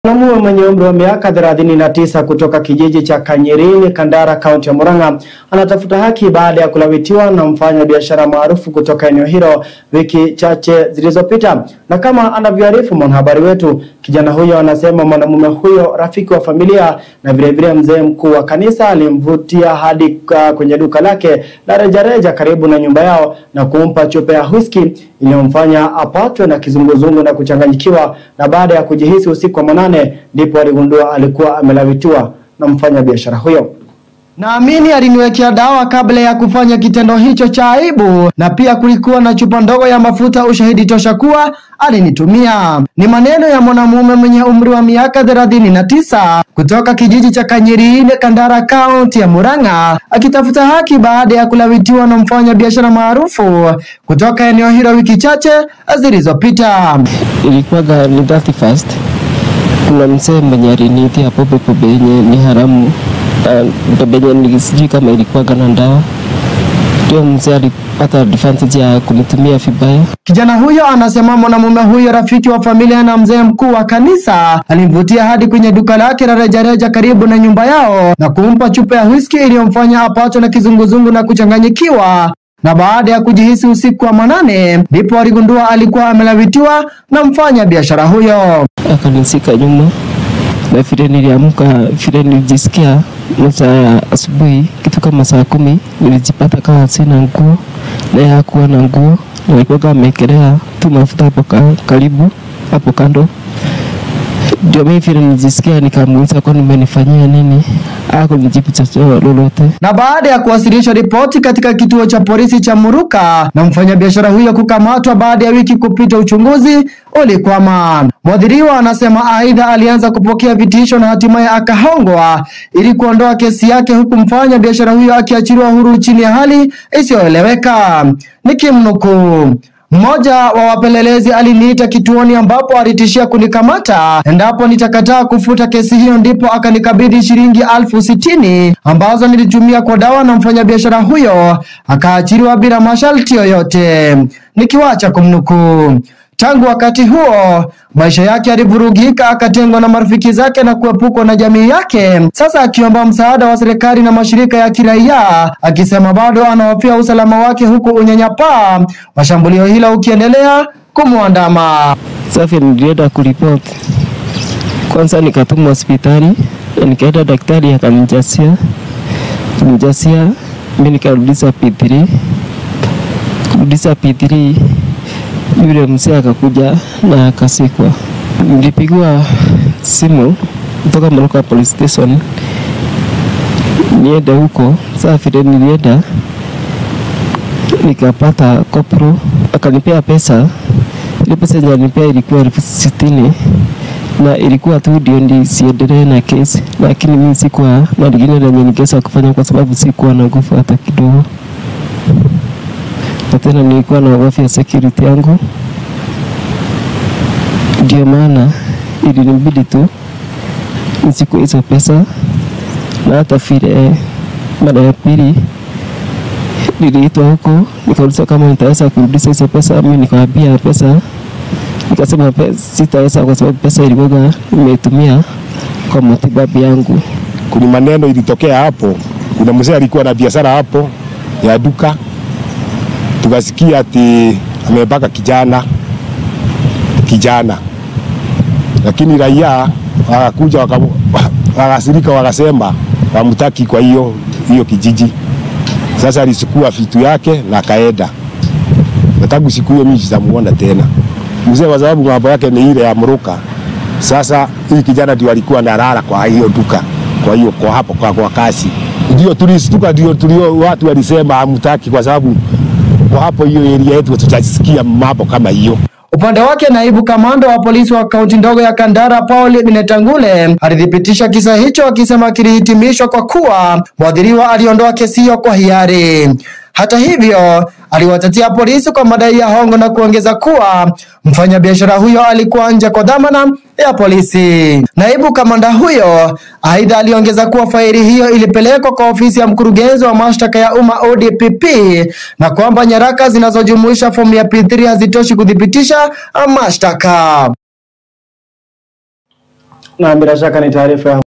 Mwanamume mwenye umri wa miaka 39 kutoka kijiji cha Kanyirini, Kandara, kaunti ya Murang'a, anatafuta haki baada ya kulawitiwa na mfanya biashara maarufu kutoka eneo hilo wiki chache zilizopita. Na kama anavyoarifu mwanahabari wetu, kijana huyo anasema mwanamume huyo rafiki wa familia na vile mzee mkuu wa kanisa alimvutia hadi kwenye duka lake la rejareja karibu na nyumba yao na kumpa chupa ya whisky iliyomfanya apatwe na kizunguzungu na kuchanganyikiwa, na baada ya kujihisi usiku wa manane ndipo aligundua alikuwa amelawitiwa na mfanya biashara huyo. Naamini aliniwekea dawa kabla ya kufanya kitendo hicho cha aibu, na pia kulikuwa na chupa ndogo ya mafuta, ushahidi tosha kuwa alinitumia. Ni maneno ya mwanamume mwenye umri wa miaka 39 kutoka kijiji cha Kanyirini, Kandara, kaunti ya Murang'a, akitafuta haki baada ya kulawitiwa na mfanya biashara maarufu kutoka eneo hilo wiki chache zilizopita. Ilikuwa ni 31st. Kuna mzee mwenye aliniitia hapo pepe yenye ni haramu. Pepe yenye sijui kama ilikuwa na dawa. Ndio mzee alipata advantage ya kunitumia vibaya. Kijana huyo anasema mwanamume huyo rafiki wa familia na mzee mkuu wa kanisa alimvutia hadi kwenye duka lake la rejareja karibu na nyumba yao na kumpa chupa ya whisky iliyomfanya apatwe na kizunguzungu na kuchanganyikiwa, na baada ya kujihisi usiku wa manane ndipo aligundua alikuwa amelawitiwa na mfanya biashara huyo. Akanisika nyuma na vile niliamka, vile nilijisikia masaa asubuhi kitu kama saa 10, nilijipata kama sina nguo na hakuwa na nguo, nilikuwa amekelea tu mafuta hapo karibu hapo kando. Ndio mimi vile nilijisikia nikamuuliza kwa nimenifanyia nini, hakunijibu chochote lolote. Na baada ya kuwasilisha ripoti katika kituo cha polisi cha Murang'a na mfanya biashara huyo kukamatwa baada ya wiki kupita, uchunguzi ulikwama. Mwadhiriwa anasema aidha alianza kupokea vitisho na hatimaye akahongwa ili kuondoa kesi yake, huku mfanya biashara huyo akiachiliwa huru chini ya hali isiyoeleweka. Nikimnukuu, mmoja wa wapelelezi aliniita kituoni ambapo alitishia kunikamata endapo nitakataa kufuta kesi hiyo, ndipo akanikabidhi shilingi 60,000 ambazo nilitumia kwa dawa, na mfanyabiashara huyo akaachiliwa bila masharti yoyote. Nikiwacha kumnukuu. Tangu wakati huo maisha yake yalivurugika, akatengwa na marafiki zake na kuepukwa na jamii yake, sasa akiomba msaada wa serikali na mashirika ya kiraia, akisema bado anahofia usalama wake, huku unyanyapaa wa shambulio hilo ukiendelea kumwandama. Sasa nilienda kuripoti. Kwanza nikatumwa hospitali, nikaenda daktari akanijasia. Mimi nikarudisha P3. Kurudisha P3, yule mzee akakuja na akasikwa. Nilipigwa simu kutoka Murang'a police station niende huko. Sasa vile nilienda nikapata kopro, akanipea pesa. Ile pesa nilipea ilikuwa 60,000 na ilikuwa tu ndio nisiendelee na kesi, lakini mimi sikuwa na lingine lenye ningeweza kufanya kwa sababu sikuwa na nguvu hata kidogo. Tena nilikuwa na hofu ya security yangu, ndio maana ilinibidi tu nichukue hizo pesa. Na hata vile mara ya pili niliitwa huko, nikauliza kama nitaweza kurudisha hizo pesa. Mimi nikamwambia pesa, nikasema sitaweza kwa sababu pesa ilikuwa nimetumia kwa matibabu yangu. Kuna maneno ilitokea hapo, kuna mzee alikuwa na biashara hapo ya duka, tukasikia ati amebaka kijana, lakini raia wakakuja wakasirika, wakasema wamtaki kwa hiyo kijiji. Sasa alichukua vitu yake na kaenda, na tangu siku hiyo mimi sijamuona tena mzee, kwa sababu mambo yake ni ile ya Murang'a. Sasa hii kijana ndio alikuwa analala kwa hiyo duka, kwa hiyo kwa hapo kwa kasi, ndio tulistuka, ndio watu walisema hamtaki kwa sababu kwa hapo hiyo area yetu tutasikia mambo kama hiyo. Upande wake naibu kamanda wa polisi wa kaunti ndogo ya Kandara, Paul Minetangule, alithibitisha kisa hicho, akisema kilihitimishwa kwa kuwa mwadhiriwa aliondoa kesi hiyo kwa hiari. Hata hivyo aliwatetea polisi kwa madai ya hongo na kuongeza kuwa mfanyabiashara huyo alikuwa nje kwa dhamana ya polisi. Naibu kamanda huyo aidha aliongeza kuwa faili hiyo ilipelekwa kwa ofisi ya mkurugenzi wa mashtaka ya umma ODPP, na kwamba nyaraka zinazojumuisha fomu ya P3 hazitoshi kudhibitisha mashtaka. na bila shaka ni taarifa ya